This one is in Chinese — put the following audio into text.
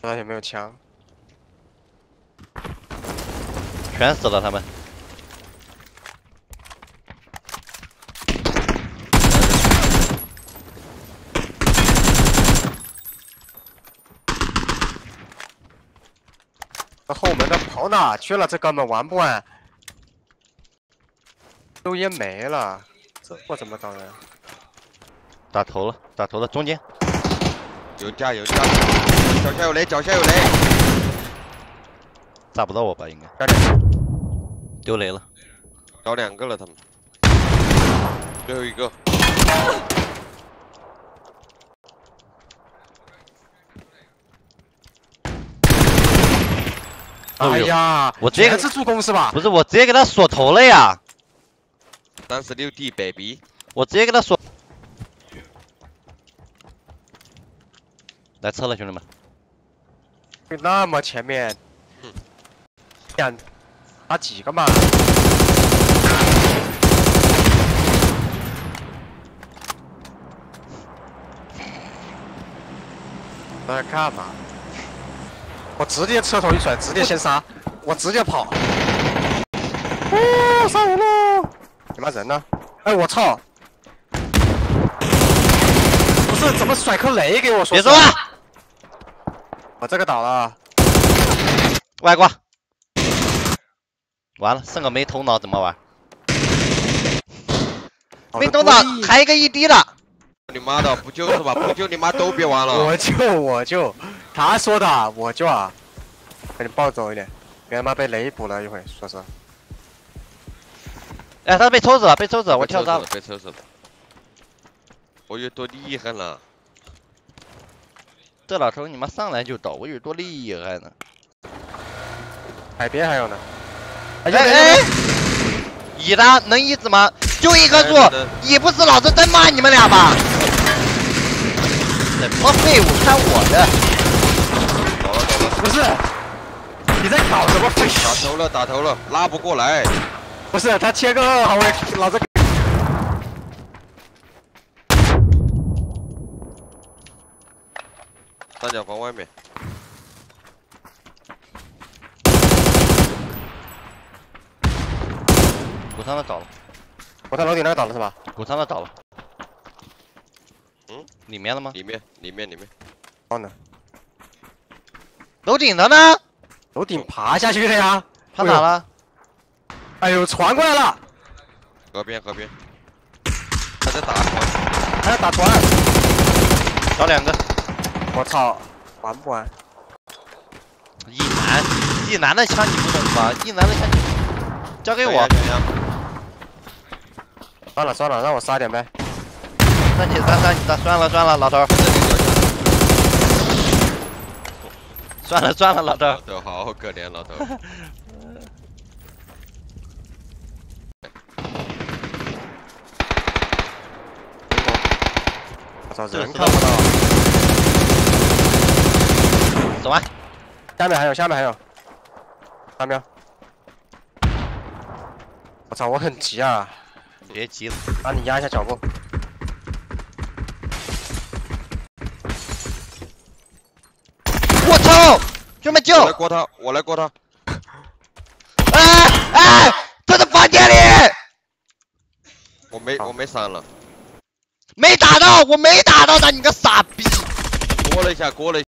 不知道有没有枪？ 全死了他们。 这后门都跑哪去了？这哥们玩不玩？都烟没了，这我怎么打人？ 打头了，打头了，中间。 有架有架，脚下有雷，脚下有雷。 炸不到我吧？应该。丢雷了。 找2个了，他们。最后一个。 哎呀， 我直接是助攻是吧？ 不是，我直接给他锁头了呀。 36D baby， 我直接给他锁。来撤了，兄弟们。 那么前面，想打几个嘛？在干嘛？我直接车头一甩，直接先杀，我直接跑。哦，杀人了！你妈人呢？哎，我操！不是，怎么甩颗雷给我说？ 别说话！ 我这个倒了。 外挂。完了，剩个没头脑怎么玩？没头脑，还一个1D 了。 你妈的，不救是吧？不救你妈都别玩了。 我救，他说的我救啊！赶紧暴走一点，别他妈被雷补了一会，说是。 哎，他被抽死了，被抽死了，我跳闸了， 被抽死了。我有多厉害呢？ 这老头你妈上来就倒，我有多厉害呢？ 海边还有呢。 哎，乙的能一子吗？就一棵树，乙不死老子真骂你们俩吧！什么废物，看我的！ 不是，你在搞什么废？ 打头了，拉不过来。 不是，他切个2号位，老子。 三角房外面。 鼓仓的倒了， 我在楼顶那个倒了是吧？ 鼓仓的倒了。嗯，里面了吗？ 里面。 好呢。 楼顶的呢？ 楼顶爬下去的呀。 爬哪了？ 哎呦，传过来了。 河边。他在打船。 还要打船。 找2个。 我操，玩不玩？ 一男的枪你不懂吧？一男的枪交给我。 算了，让我杀点呗。 那你杀，算了，老头。算了，老头。 老头好可怜，老头。 我操，人看不到。 走完。 下面还有。3秒。我操，我很急啊！ 别急了， 把你压一下脚步。 我操！兄弟们救！ 我来过他。 哎！他在房间里。 我没闪了。 没打到，我没打到他，你个傻逼！ 过了一下。